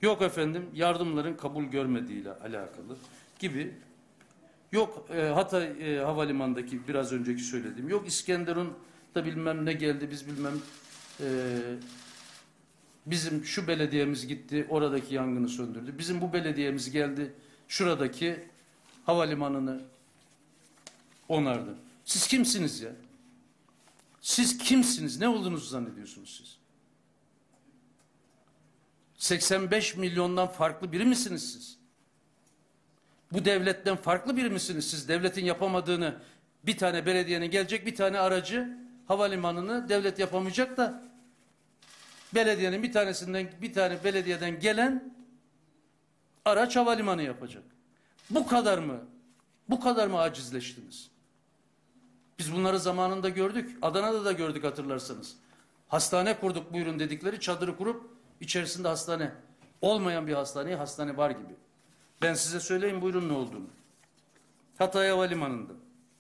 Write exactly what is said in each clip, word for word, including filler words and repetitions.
Yok efendim yardımların kabul görmediğiyle alakalı gibi. Yok e, Hatay e, Havalimanı'ndaki biraz önceki söylediğim. Yok İskenderun da bilmem ne geldi biz bilmem e, bizim şu belediyemiz gitti oradaki yangını söndürdü. Bizim bu belediyemiz geldi şuradaki havalimanını onardı. Siz kimsiniz ya? Siz kimsiniz? Ne olduğunuzu zannediyorsunuz siz? seksen beş milyondan farklı biri misiniz siz? Bu devletten farklı biri misiniz siz? Devletin yapamadığını bir tane belediyenin gelecek bir tane aracı havalimanını devlet yapamayacak da belediyenin bir tanesinden bir tane belediyeden gelen araç havalimanı yapacak. Bu kadar mı? Bu kadar mı acizleştiniz? Biz bunları zamanında gördük. Adana'da da gördük hatırlarsanız. Hastane kurduk buyurun dedikleri çadırı kurup içerisinde hastane. Olmayan bir hastaneye hastane var gibi. Ben size söyleyeyim buyurun ne olduğunu. Hatay Havalimanı'nda.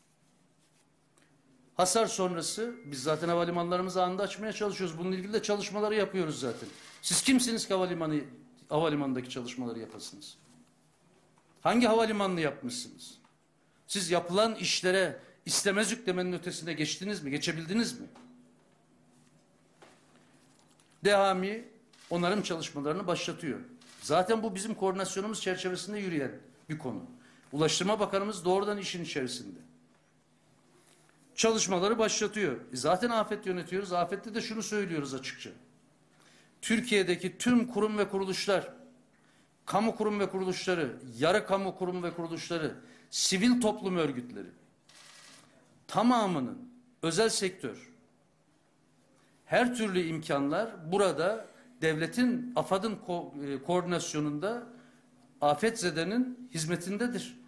Hasar sonrası biz zaten havalimanlarımızı anında açmaya çalışıyoruz. Bununla ilgili de çalışmaları yapıyoruz zaten. Siz kimsiniz ki havalimanı, havalimanındaki çalışmaları yapasınız? Hangi havalimanını yapmışsınız? Siz yapılan işlere istemez yüklemenin ötesine geçtiniz mi? Geçebildiniz mi? DEHAMİ onarım çalışmalarını başlatıyor. Zaten bu bizim koordinasyonumuz çerçevesinde yürüyen bir konu. Ulaştırma Bakanımız doğrudan işin içerisinde. Çalışmaları başlatıyor. E zaten afet yönetiyoruz. Afette de şunu söylüyoruz açıkça. Türkiye'deki tüm kurum ve kuruluşlar, kamu kurum ve kuruluşları, yarı kamu kurum ve kuruluşları, sivil toplum örgütleri, tamamının özel sektör, her türlü imkanlar burada devletin, AFAD'ın ko e, koordinasyonunda afetzedenin hizmetindedir.